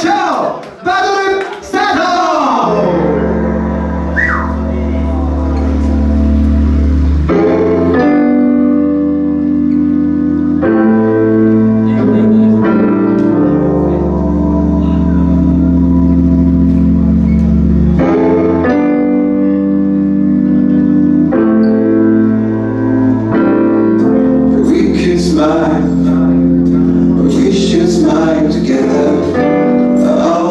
ょう。バトルスタート。We should smile together.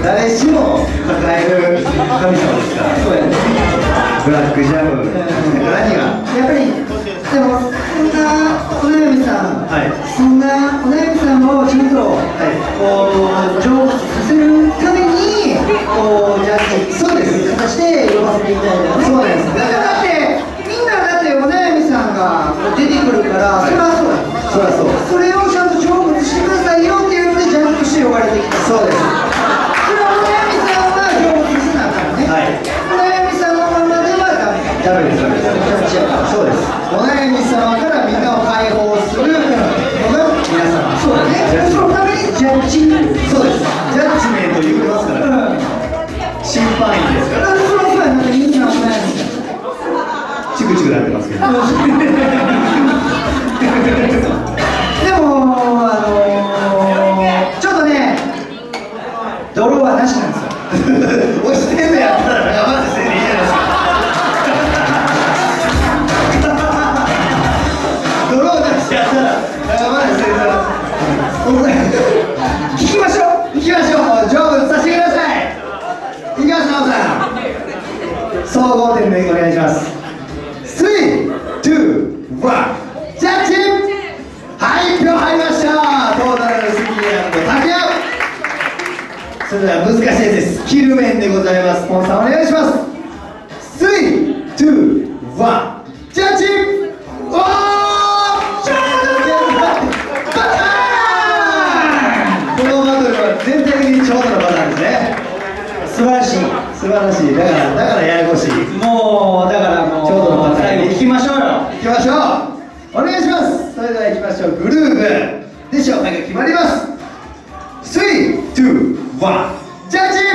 誰しも抱える神様ですから。 そうやね。 ブラックジャム何がやっぱりでもそんなお悩みさん、 はいそんなお悩みさんをちゃんと、こう成仏させるためにこうジャッジそうです形で呼ばせていただいたね。 そうですだってみんなだってお悩みさんが出てくるから、それはそうだ。 そりゃそうそれをちゃんと成仏してくださいよっていうのでジャッジとして呼ばれてきた。 そうです。 それはお悩みさんは成仏しなあかんね。 はいお悩みさんのままではダメ。 ダメですダメですジャッジやから。 そうです。お悩み様からみんなを解放するのが皆様。 そうだね。そのためにジャッジ。 そうです。ジャッジメント言ってますから審判員ですから。 そりゃそうやなってみんなお悩みさん。 チクチクなってますけどでもちょっとね泥はなしなんですよ。 押してんのやったら我慢せんでいいじゃないですか。ドローなしやったら我慢せんで聞きましょう。 行きましょう。成仏させてください。いきます、さん総合点でお願いします。3、2、1ジャッジ。はい、1票入りました。トータルスキー竹谷。それでは難しいです。スキル面でございます。スポンサーお願いします。3、2、1ジャッジ。おーこのバトルは全体的にちょうどのパターンですね。素晴らしい素晴らしい。だからややこしい。 もうだからもうちょうどのパターン最後聞きましょうよ。 行きましょう。お願いします。それでは行きましょう。グルーヴで勝敗が決まります。3、2、1ジャッジ。